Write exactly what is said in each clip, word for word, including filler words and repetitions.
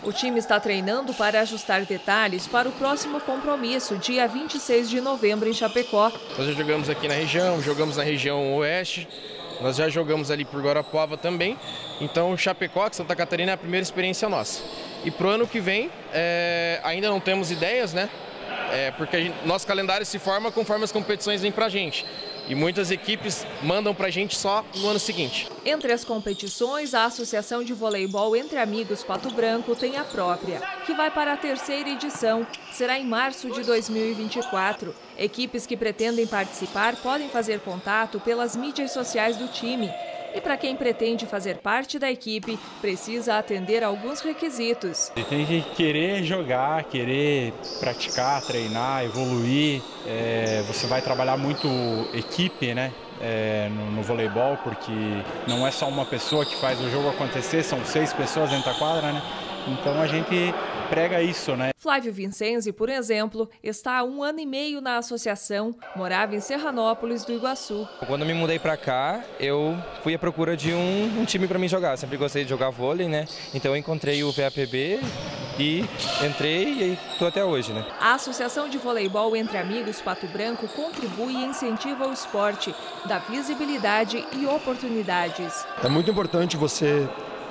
O time está treinando para ajustar detalhes para o próximo compromisso, dia vinte e seis de novembro, em Chapecó. Nós já jogamos aqui na região, jogamos na região oeste, nós já jogamos ali por Guarapuava também. Então, Chapecó, que Santa Catarina, é a primeira experiência nossa. E para o ano que vem, é, ainda não temos ideias, né? É, porque a gente, nosso calendário se forma conforme as competições vêm para a gente. E muitas equipes mandam para a gente só no ano seguinte. Entre as competições, a Associação de Voleibol Entre Amigos Pato Branco tem a própria, que vai para a terceira edição. Será em março de dois mil e vinte e quatro. Equipes que pretendem participar podem fazer contato pelas mídias sociais do time. E para quem pretende fazer parte da equipe, precisa atender alguns requisitos. Tem que querer jogar, querer praticar, treinar, evoluir. É, você vai trabalhar muito equipe, né? É, no, no voleibol, porque não é só uma pessoa que faz o jogo acontecer, são seis pessoas dentro da quadra, né? Então a gente prega isso, né? Flávio Vincenzi, por exemplo, está há um ano e meio na associação, morava em Serranópolis do Iguaçu. Quando eu me mudei para cá, eu fui à procura de um, um time para mim jogar. Eu sempre gostei de jogar vôlei, né? Então eu encontrei o V A P B e entrei e estou até hoje, né? A Associação de Voleibol Entre Amigos Pato Branco contribui e incentiva o esporte, dá visibilidade e oportunidades. É muito importante você,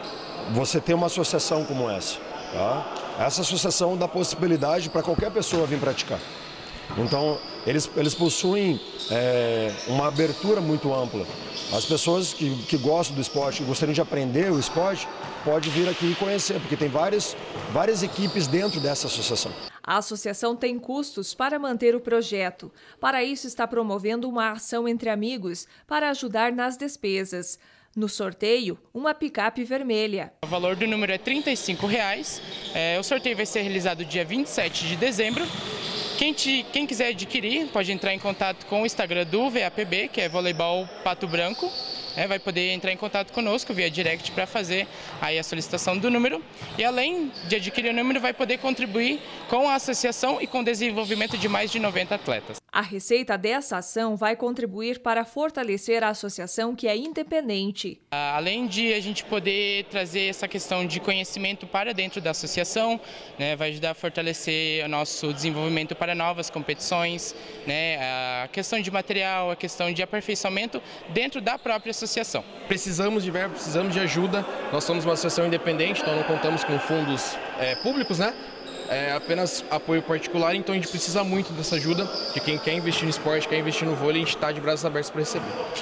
você ter uma associação como essa, tá? Essa associação dá possibilidade para qualquer pessoa vir praticar. Então, eles, eles possuem é, uma abertura muito ampla. As pessoas que, que gostam do esporte, que gostariam de aprender o esporte, podem vir aqui e conhecer, porque tem várias, várias equipes dentro dessa associação. A associação tem custos para manter o projeto. Para isso, está promovendo uma ação entre amigos para ajudar nas despesas. No sorteio, uma picape vermelha. O valor do número é trinta e cinco reais. É, o sorteio vai ser realizado dia vinte e sete de dezembro. Quem, te, quem quiser adquirir pode entrar em contato com o Instagram do V A P B, que é Voleibol Pato Branco. É, vai poder entrar em contato conosco via direct para fazer aí a solicitação do número. E além de adquirir o número, vai poder contribuir com a associação e com o desenvolvimento de mais de noventa atletas. A receita dessa ação vai contribuir para fortalecer a associação, que é independente. Além de a gente poder trazer essa questão de conhecimento para dentro da associação, né, vai ajudar a fortalecer o nosso desenvolvimento para novas competições, né, a questão de material, a questão de aperfeiçoamento dentro da própria associação. Associação. Precisamos de verba, precisamos de ajuda. Nós somos uma associação independente, então não contamos com fundos é, públicos, né? É apenas apoio particular, então a gente precisa muito dessa ajuda de quem quer investir no esporte, quer investir no vôlei, a gente está de braços abertos para receber.